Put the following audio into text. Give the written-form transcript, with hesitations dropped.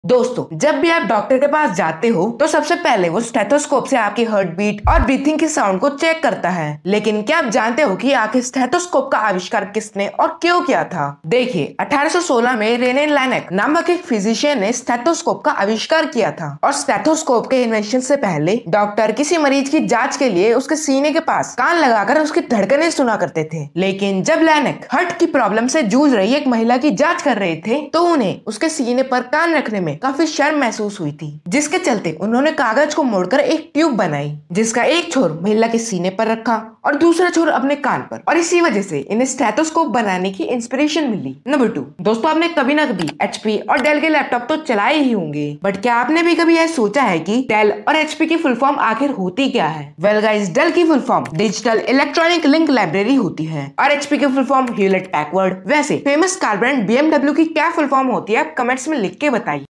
दोस्तों, जब भी आप डॉक्टर के पास जाते हो तो सबसे पहले वो स्टेथोस्कोप से आपकी हार्ट बीट और ब्रीथिंग के साउंड को चेक करता है। लेकिन क्या आप जानते हो कि आखिर स्टेथोस्कोप का आविष्कार किसने और क्यों किया था? देखिए, 1816 में रेने लैनेक नामक एक फिजिशियन ने स्टेथोस्कोप का आविष्कार किया था। और स्टेथोस्कोप के इन्वेंशन से पहले डॉक्टर किसी मरीज की जांच के लिए उसके सीने के पास कान लगाकर उसकी धड़कनें सुना करते थे। लेकिन जब लैनेक हार्ट की प्रॉब्लम से जूझ रही एक महिला की जांच कर रहे थे तो उन्हें उसके सीने पर कान रखने में काफी शर्म महसूस हुई थी, जिसके चलते उन्होंने कागज को मोड़कर एक ट्यूब बनाई, जिसका एक छोर महिला के सीने पर रखा और दूसरा छोर अपने कान पर। और इसी वजह से इन्हें स्टेथोस्कोप बनाने की इंस्पिरेशन मिली। नंबर 2, दोस्तों, आपने कभी ना कभी एचपी और डेल के लैपटॉप तो चलाए ही होंगे, बट क्या आपने भी कभी यह सोचा है कि डेल और एचपी की फुल फॉर्म आखिर होती क्या है? वेल गाइस, डेल की full form digital electronic link library होती है और एचपी की फुल फॉर्म ह्यूलेट पैकवर्ड। वैसे फेमस कार ब्रांड BMW की क्या फुल फॉर्म होती है, आप कमेंट्स में लिख के बताइए।